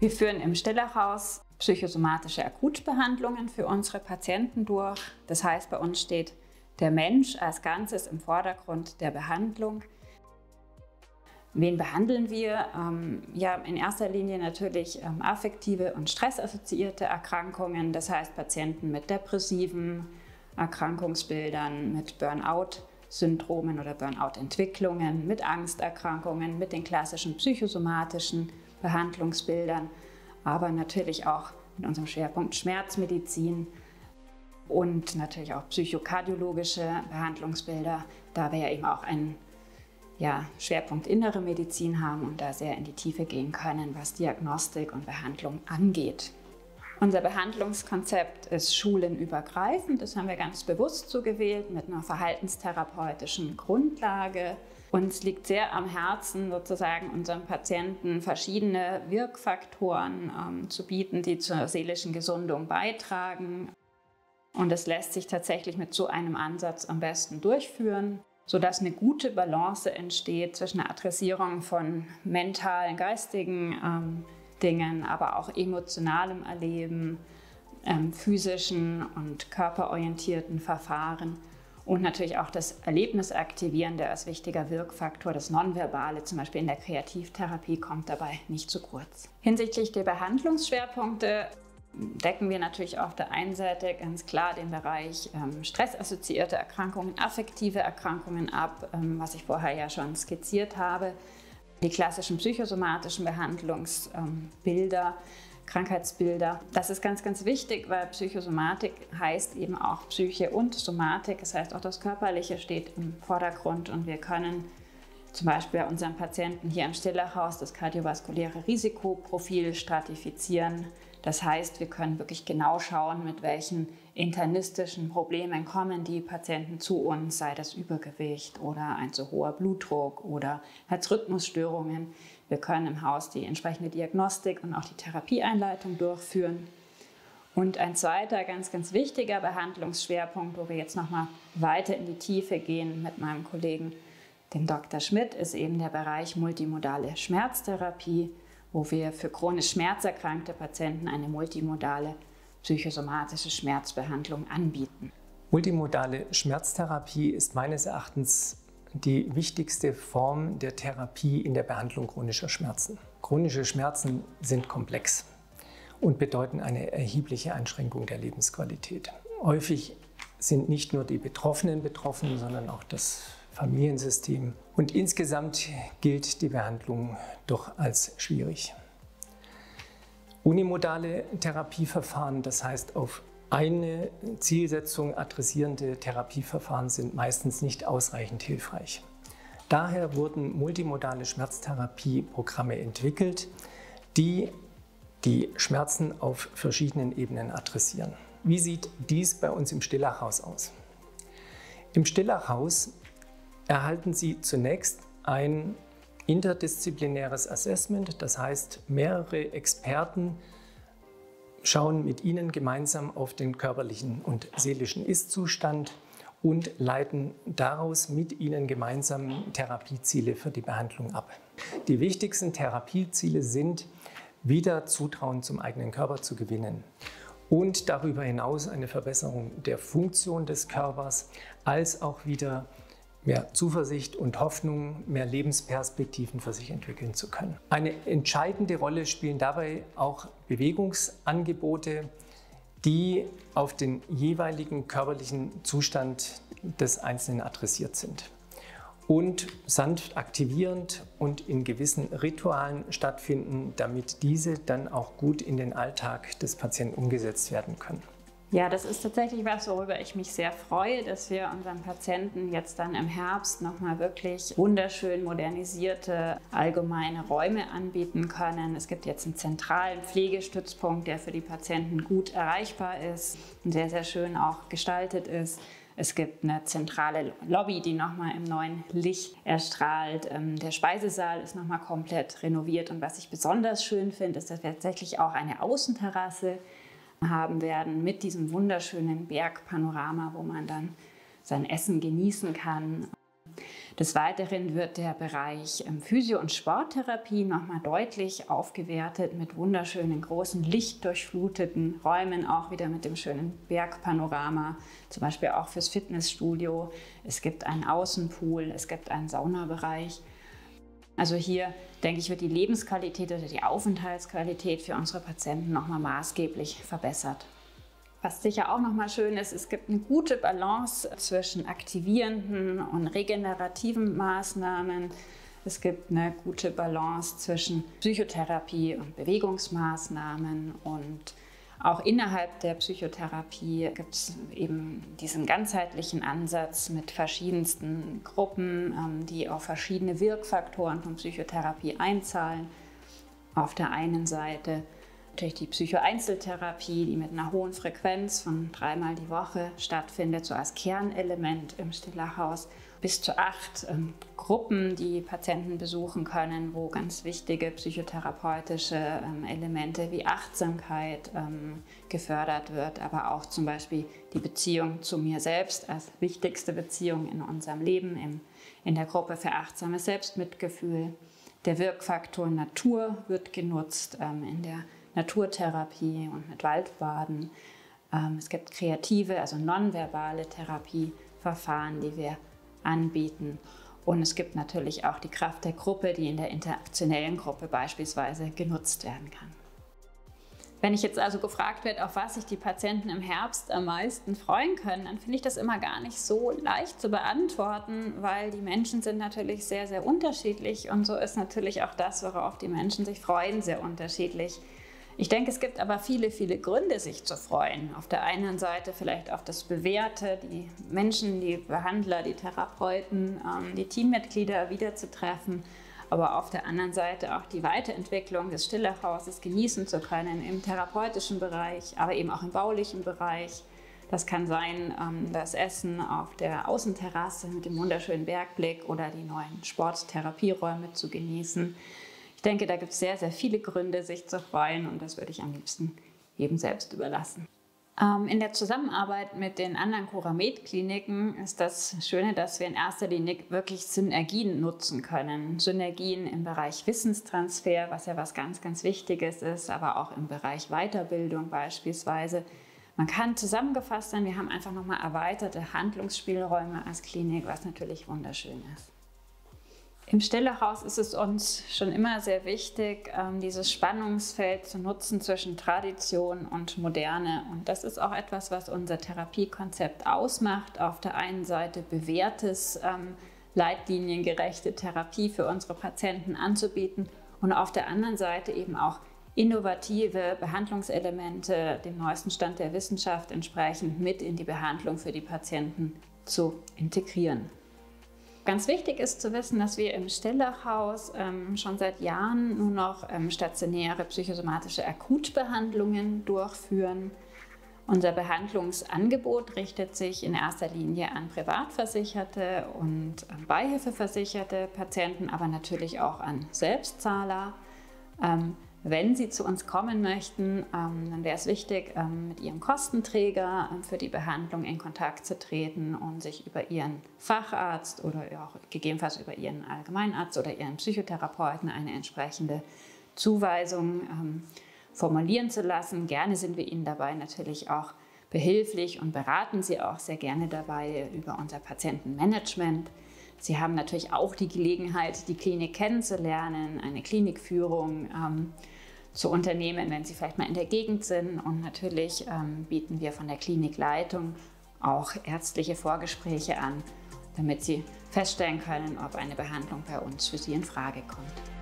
Wir führen im Stillachhaus psychosomatische Akutbehandlungen für unsere Patienten durch. Das heißt, bei uns steht der Mensch als Ganzes im Vordergrund der Behandlung. Wen behandeln wir? Ja, in erster Linie natürlich affektive und stressassoziierte Erkrankungen, das heißt Patienten mit depressiven Erkrankungsbildern, mit Burnout-Syndromen oder Burnout-Entwicklungen, mit Angsterkrankungen, mit den klassischen psychosomatischen Behandlungsbildern, aber natürlich auch mit unserem Schwerpunkt Schmerzmedizin und natürlich auch psychokardiologische Behandlungsbilder, da wir ja eben auch einen Schwerpunkt innere Medizin haben und da sehr in die Tiefe gehen können, was Diagnostik und Behandlung angeht. Unser Behandlungskonzept ist schulenübergreifend, das haben wir ganz bewusst so gewählt, mit einer verhaltenstherapeutischen Grundlage. Uns liegt sehr am Herzen, sozusagen unseren Patienten verschiedene Wirkfaktoren zu bieten, die zur seelischen Gesundung beitragen. Und das lässt sich tatsächlich mit so einem Ansatz am besten durchführen, sodass eine gute Balance entsteht zwischen der Adressierung von mentalen, geistigen Dingen, aber auch emotionalem Erleben, physischen und körperorientierten Verfahren und natürlich auch das Erlebnisaktivierende als wichtiger Wirkfaktor, das Nonverbale, zum Beispiel in der Kreativtherapie, kommt dabei nicht zu kurz. Hinsichtlich der Behandlungsschwerpunkte decken wir natürlich auf der einen Seite ganz klar den Bereich stressassoziierte Erkrankungen, affektive Erkrankungen ab, was ich vorher ja schon skizziert habe. Die klassischen psychosomatischen Behandlungsbilder, Krankheitsbilder. Das ist ganz, ganz wichtig, weil Psychosomatik heißt eben auch Psyche und Somatik. Das heißt, auch das Körperliche steht im Vordergrund und wir können zum Beispiel bei unseren Patienten hier im Stillachhaus das kardiovaskuläre Risikoprofil stratifizieren. Das heißt, wir können wirklich genau schauen, mit welchen internistischen Problemen kommen die Patienten zu uns, sei das Übergewicht oder ein zu hoher Blutdruck oder Herzrhythmusstörungen. Wir können im Haus die entsprechende Diagnostik und auch die Therapieeinleitung durchführen. Und ein zweiter ganz, ganz wichtiger Behandlungsschwerpunkt, wo wir jetzt nochmal weiter in die Tiefe gehen mit meinem Kollegen, dem Dr. Schmidt, ist eben der Bereich multimodale Schmerztherapie, wo wir für chronisch schmerzerkrankte Patienten eine multimodale psychosomatische Schmerzbehandlung anbieten. Multimodale Schmerztherapie ist meines Erachtens die wichtigste Form der Therapie in der Behandlung chronischer Schmerzen. Chronische Schmerzen sind komplex und bedeuten eine erhebliche Einschränkung der Lebensqualität. Häufig sind nicht nur die Betroffenen betroffen, sondern auch das Familiensystem. Und insgesamt gilt die Behandlung doch als schwierig. Unimodale Therapieverfahren, das heißt auf eine Zielsetzung adressierende Therapieverfahren, sind meistens nicht ausreichend hilfreich. Daher wurden multimodale Schmerztherapieprogramme entwickelt, die die Schmerzen auf verschiedenen Ebenen adressieren. Wie sieht dies bei uns im Stillachhaus aus? Im Stillachhaus erhalten Sie zunächst ein interdisziplinäres Assessment, das heißt, mehrere Experten schauen mit Ihnen gemeinsam auf den körperlichen und seelischen Ist-Zustand und leiten daraus mit Ihnen gemeinsam Therapieziele für die Behandlung ab. Die wichtigsten Therapieziele sind, wieder Zutrauen zum eigenen Körper zu gewinnen und darüber hinaus eine Verbesserung der Funktion des Körpers, als auch wieder mehr Zuversicht und Hoffnung, mehr Lebensperspektiven für sich entwickeln zu können. Eine entscheidende Rolle spielen dabei auch Bewegungsangebote, die auf den jeweiligen körperlichen Zustand des Einzelnen adressiert sind und sanft aktivierend und in gewissen Ritualen stattfinden, damit diese dann auch gut in den Alltag des Patienten umgesetzt werden können. Ja, das ist tatsächlich was, worüber ich mich sehr freue, dass wir unseren Patienten jetzt dann im Herbst nochmal wirklich wunderschön modernisierte allgemeine Räume anbieten können. Es gibt jetzt einen zentralen Pflegestützpunkt, der für die Patienten gut erreichbar ist und sehr, sehr schön auch gestaltet ist. Es gibt eine zentrale Lobby, die nochmal im neuen Licht erstrahlt. Der Speisesaal ist nochmal komplett renoviert und was ich besonders schön finde, ist, dass wir tatsächlich auch eine Außenterrasse haben werden mit diesem wunderschönen Bergpanorama, wo man dann sein Essen genießen kann. Des Weiteren wird der Bereich Physio- und Sporttherapie nochmal deutlich aufgewertet mit wunderschönen, großen, lichtdurchfluteten Räumen, auch wieder mit dem schönen Bergpanorama, zum Beispiel auch fürs Fitnessstudio. Es gibt einen Außenpool, es gibt einen Saunabereich. Also hier, denke ich, wird die Lebensqualität oder die Aufenthaltsqualität für unsere Patienten nochmal maßgeblich verbessert. Was sicher auch nochmal schön ist, es gibt eine gute Balance zwischen aktivierenden und regenerativen Maßnahmen. Es gibt eine gute Balance zwischen Psychotherapie und Bewegungsmaßnahmen, und auch innerhalb der Psychotherapie gibt es eben diesen ganzheitlichen Ansatz mit verschiedensten Gruppen, die auf verschiedene Wirkfaktoren von Psychotherapie einzahlen. Auf der einen Seite natürlich die Psychoeinzeltherapie, die mit einer hohen Frequenz von 3-mal die Woche stattfindet, so als Kernelement im Stille-Haus. Bis zu 8 Gruppen, die Patienten besuchen können, wo ganz wichtige psychotherapeutische Elemente wie Achtsamkeit gefördert wird, aber auch zum Beispiel die Beziehung zu mir selbst als wichtigste Beziehung in unserem Leben, in der Gruppe für achtsames Selbstmitgefühl. Der Wirkfaktor Natur wird genutzt in der Naturtherapie und mit Waldbaden. Es gibt kreative, also nonverbale Therapieverfahren, die wir anbieten. Und es gibt natürlich auch die Kraft der Gruppe, die in der interaktionellen Gruppe beispielsweise genutzt werden kann. Wenn ich jetzt also gefragt werde, auf was sich die Patienten im Herbst am meisten freuen können, dann finde ich das immer gar nicht so leicht zu beantworten, weil die Menschen sind natürlich sehr, sehr unterschiedlich, und so ist natürlich auch das, worauf die Menschen sich freuen, sehr unterschiedlich. Ich denke, es gibt aber viele, viele Gründe, sich zu freuen. Auf der einen Seite vielleicht auf das Bewährte, die Menschen, die Behandler, die Therapeuten, die Teammitglieder wiederzutreffen, aber auf der anderen Seite auch die Weiterentwicklung des Stille-Hauses genießen zu können im therapeutischen Bereich, aber eben auch im baulichen Bereich. Das kann sein, das Essen auf der Außenterrasse mit dem wunderschönen Bergblick oder die neuen Sporttherapieräume zu genießen. Ich denke, da gibt es sehr, sehr viele Gründe, sich zu freuen, und das würde ich am liebsten jedem selbst überlassen. In der Zusammenarbeit mit den anderen Curamed-Kliniken ist das Schöne, dass wir in erster Linie wirklich Synergien nutzen können. Synergien im Bereich Wissenstransfer, was ja was ganz, ganz Wichtiges ist, aber auch im Bereich Weiterbildung beispielsweise. Man kann zusammengefasst sein, wir haben einfach nochmal erweiterte Handlungsspielräume als Klinik, was natürlich wunderschön ist. Im Stille-Haus ist es uns schon immer sehr wichtig, dieses Spannungsfeld zu nutzen zwischen Tradition und Moderne. Und das ist auch etwas, was unser Therapiekonzept ausmacht. Auf der einen Seite bewährtes, leitliniengerechte Therapie für unsere Patienten anzubieten und auf der anderen Seite eben auch innovative Behandlungselemente dem neuesten Stand der Wissenschaft entsprechend mit in die Behandlung für die Patienten zu integrieren. Ganz wichtig ist zu wissen, dass wir im Stille-Haus schon seit Jahren nur noch stationäre psychosomatische Akutbehandlungen durchführen. Unser Behandlungsangebot richtet sich in erster Linie an privatversicherte und beihilfeversicherte Patienten, aber natürlich auch an Selbstzahler. Wenn Sie zu uns kommen möchten, dann wäre es wichtig, mit Ihrem Kostenträger für die Behandlung in Kontakt zu treten und sich über Ihren Facharzt oder auch gegebenenfalls über Ihren Allgemeinarzt oder Ihren Psychotherapeuten eine entsprechende Zuweisung formulieren zu lassen. Gerne sind wir Ihnen dabei natürlich auch behilflich und beraten Sie auch sehr gerne dabei über unser Patientenmanagement. Sie haben natürlich auch die Gelegenheit, die Klinik kennenzulernen, eine Klinikführung zu unternehmen, wenn Sie vielleicht mal in der Gegend sind. Und natürlich bieten wir von der Klinikleitung auch ärztliche Vorgespräche an, damit Sie feststellen können, ob eine Behandlung bei uns für Sie in Frage kommt.